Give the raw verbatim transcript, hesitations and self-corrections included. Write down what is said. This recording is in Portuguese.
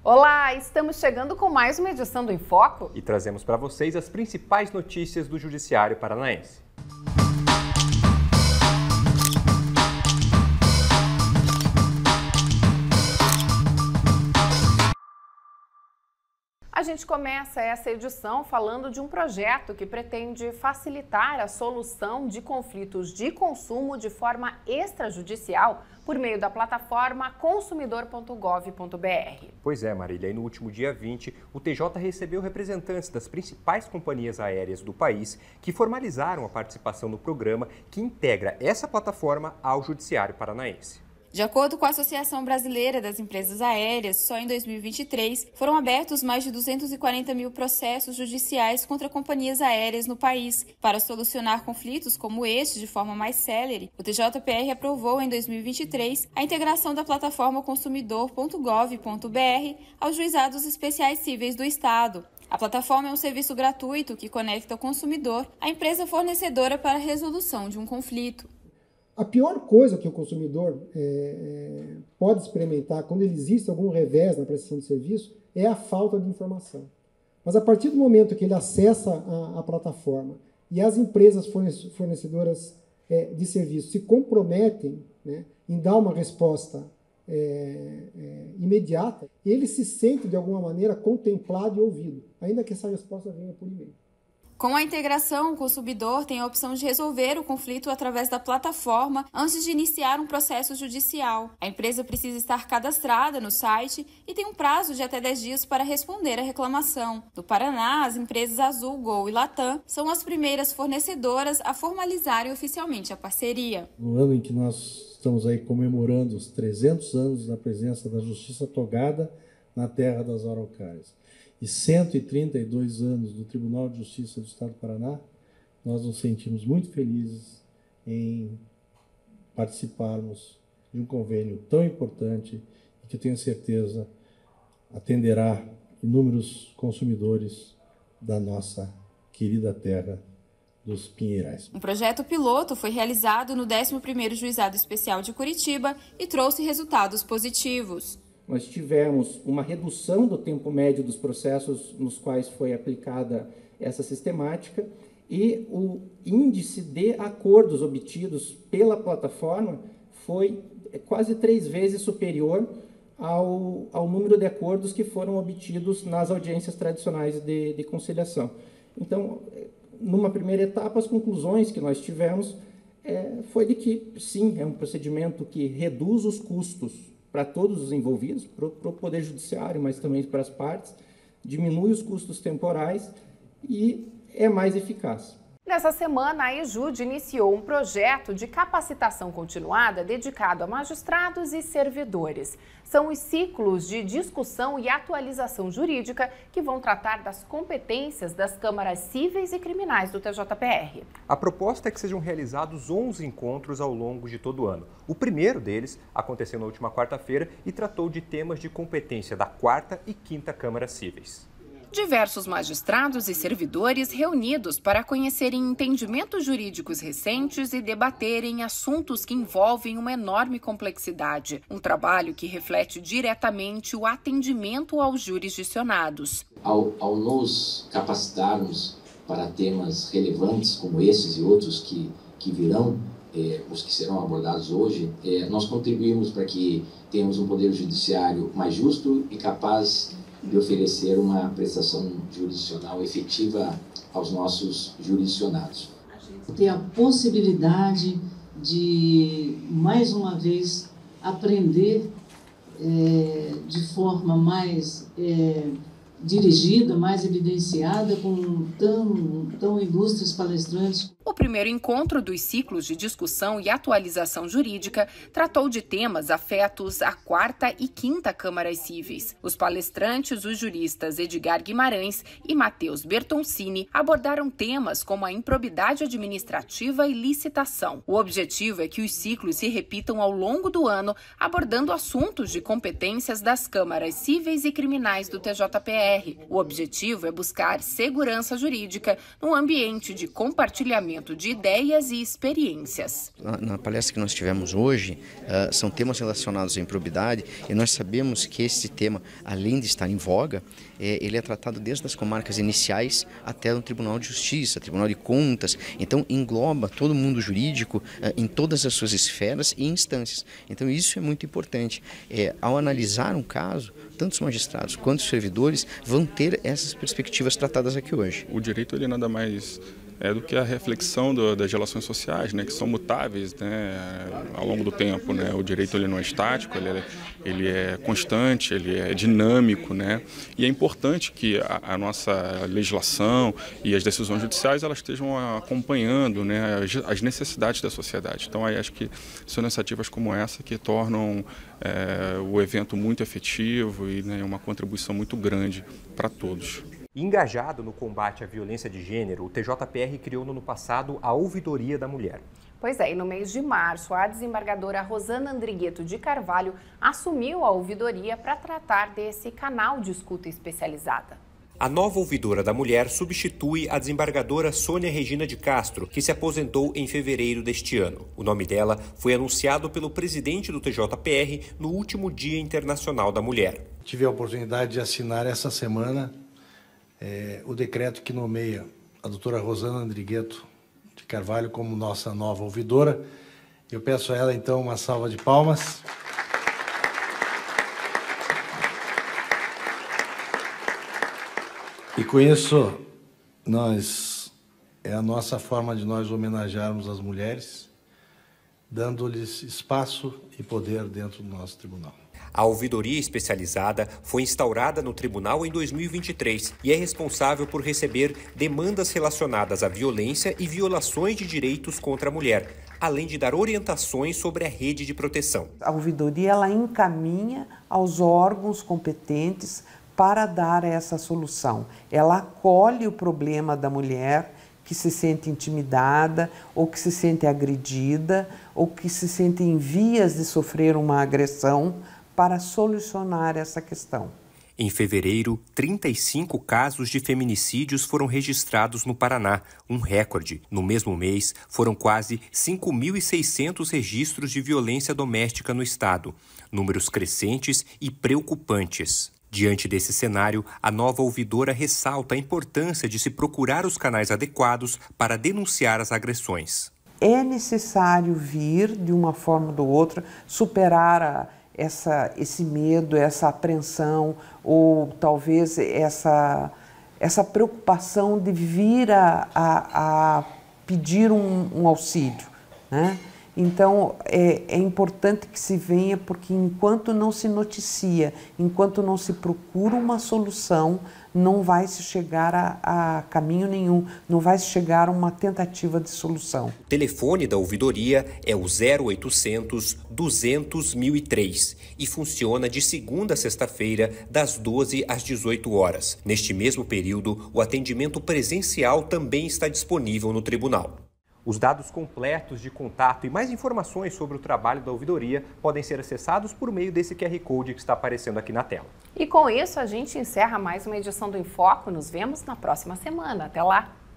Olá, estamos chegando com mais uma edição do Em Foco e trazemos para vocês as principais notícias do Judiciário Paranaense. A gente começa essa edição falando de um projeto que pretende facilitar a solução de conflitos de consumo de forma extrajudicial por meio da plataforma consumidor ponto gov ponto br. Pois é, Marília, e no último dia vinte, o T J recebeu representantes das principais companhias aéreas do país que formalizaram a participação no programa que integra essa plataforma ao Judiciário Paranaense. De acordo com a Associação Brasileira das Empresas Aéreas, só em dois mil e vinte e três foram abertos mais de duzentos e quarenta mil processos judiciais contra companhias aéreas no país. Para solucionar conflitos como este de forma mais célere, o T J P R aprovou em dois mil e vinte e três a integração da plataforma consumidor ponto gov ponto br aos juizados especiais cíveis do Estado. A plataforma é um serviço gratuito que conecta o consumidor à empresa fornecedora para a resolução de um conflito. A pior coisa que o consumidor é, é, pode experimentar quando ele existe algum revés na prestação de serviço é a falta de informação. Mas a partir do momento que ele acessa a, a plataforma e as empresas fornecedoras é, de serviço se comprometem, né, em dar uma resposta é, é, imediata, ele se sente de alguma maneira contemplado e ouvido, ainda que essa resposta venha por e-mail. Com a integração, o consumidor tem a opção de resolver o conflito através da plataforma antes de iniciar um processo judicial. A empresa precisa estar cadastrada no site e tem um prazo de até dez dias para responder à reclamação. No Paraná, as empresas Azul, Gol e Latam são as primeiras fornecedoras a formalizarem oficialmente a parceria. No ano em que nós estamos aí comemorando os trezentos anos da presença da Justiça Togada na terra das araucárias, e cento e trinta e dois anos do Tribunal de Justiça do Estado do Paraná, nós nos sentimos muito felizes em participarmos de um convênio tão importante e que eu tenho certeza atenderá inúmeros consumidores da nossa querida terra dos Pinheirais. Um projeto piloto foi realizado no décimo primeiro Juizado Especial de Curitiba e trouxe resultados positivos. Nós tivemos uma redução do tempo médio dos processos nos quais foi aplicada essa sistemática e o índice de acordos obtidos pela plataforma foi quase três vezes superior ao, ao número de acordos que foram obtidos nas audiências tradicionais de, de conciliação. Então, numa primeira etapa, as conclusões que nós tivemos é, foi de que, sim, é um procedimento que reduz os custos para todos os envolvidos, para o Poder Judiciário, mas também para as partes, diminui os custos temporais e é mais eficaz. Nessa semana, a EJUD iniciou um projeto de capacitação continuada dedicado a magistrados e servidores. São os ciclos de discussão e atualização jurídica que vão tratar das competências das câmaras cíveis e criminais do T J P R. A proposta é que sejam realizados onze encontros ao longo de todo o ano. O primeiro deles aconteceu na última quarta-feira e tratou de temas de competência da quarta e quinta Câmaras Cíveis. Diversos magistrados e servidores reunidos para conhecerem entendimentos jurídicos recentes e debaterem assuntos que envolvem uma enorme complexidade. Um trabalho que reflete diretamente o atendimento aos jurisdicionados. Ao, ao nos capacitarmos para temas relevantes como esses e outros que, que virão, eh, os que serão abordados hoje, eh, nós contribuímos para que tenhamos um poder judiciário mais justo e capaz de oferecer uma prestação jurisdicional efetiva aos nossos jurisdicionados. Ter a possibilidade de, mais uma vez, aprender é, de forma mais é, dirigida, mais evidenciada, com tão, tão ilustres palestrantes. O primeiro encontro dos ciclos de discussão e atualização jurídica tratou de temas afetos à quarta e quinta Câmaras Cíveis. Os palestrantes, os juristas Edgar Guimarães e Matheus Bertoncini, abordaram temas como a improbidade administrativa e licitação. O objetivo é que os ciclos se repitam ao longo do ano, abordando assuntos de competências das Câmaras Cíveis e Criminais do T J P R. O objetivo é buscar segurança jurídica num ambiente de compartilhamento de ideias e experiências. Na, na palestra que nós tivemos hoje, uh, são temas relacionados à improbidade, e nós sabemos que esse tema, além de estar em voga, é, ele é tratado desde as comarcas iniciais até no Tribunal de Justiça, Tribunal de Contas. Então engloba todo o mundo jurídico uh, em todas as suas esferas e instâncias. Então isso é muito importante. É, ao analisar um caso, tanto os magistrados quanto os servidores vão ter essas perspectivas tratadas aqui hoje. O direito ele nada mais é do que a reflexão do, das relações sociais, né, que são mutáveis, né, ao longo do tempo, né. O direito ele não é estático, ele é, ele é constante, ele é dinâmico, né, e é importante que a, a nossa legislação e as decisões judiciais elas estejam acompanhando, né, as, as necessidades da sociedade. Então, aí acho que são iniciativas como essa que tornam é, o evento muito efetivo e, né, uma contribuição muito grande para todos. Engajado no combate à violência de gênero, o T J P R criou no ano passado a Ouvidoria da Mulher. Pois é, e no mês de março, a desembargadora Rosana Andrigueto de Carvalho assumiu a ouvidoria para tratar desse canal de escuta especializada. A nova ouvidora da mulher substitui a desembargadora Sônia Regina de Castro, que se aposentou em fevereiro deste ano. O nome dela foi anunciado pelo presidente do T J P R no último Dia Internacional da Mulher. Tive a oportunidade de assinar essa semana É, o decreto que nomeia a doutora Rosana Andrigueto de Carvalho como nossa nova ouvidora. Eu peço a ela, então, uma salva de palmas. E com isso, nós, é a nossa forma de nós homenagearmos as mulheres, dando-lhes espaço e poder dentro do nosso tribunal. A ouvidoria especializada foi instaurada no tribunal em dois mil e vinte e três e é responsável por receber demandas relacionadas à violência e violações de direitos contra a mulher, além de dar orientações sobre a rede de proteção. A ouvidoria ela encaminha aos órgãos competentes para dar essa solução. Ela acolhe o problema da mulher que se sente intimidada, ou que se sente agredida, ou que se sente em vias de sofrer uma agressão, para solucionar essa questão. Em fevereiro, trinta e cinco casos de feminicídios foram registrados no Paraná, um recorde. No mesmo mês, foram quase cinco mil e seiscentos registros de violência doméstica no estado, números crescentes e preocupantes. Diante desse cenário, a nova ouvidora ressalta a importância de se procurar os canais adequados para denunciar as agressões. É necessário vir, de uma forma ou de outra, superar a Essa, esse medo, essa apreensão ou talvez essa, essa preocupação de vir a, a, a pedir um, um auxílio, né? Então, é, é importante que se venha, porque enquanto não se noticia, enquanto não se procura uma solução, não vai se chegar a, a caminho nenhum, não vai se chegar a uma tentativa de solução. O telefone da ouvidoria é o zero oitocentos, duzentos, mil e três e funciona de segunda a sexta-feira, das doze às dezoito horas. Neste mesmo período, o atendimento presencial também está disponível no tribunal. Os dados completos de contato e mais informações sobre o trabalho da ouvidoria podem ser acessados por meio desse Q R Code que está aparecendo aqui na tela. E com isso a gente encerra mais uma edição do Em Foco. Nos vemos na próxima semana. Até lá!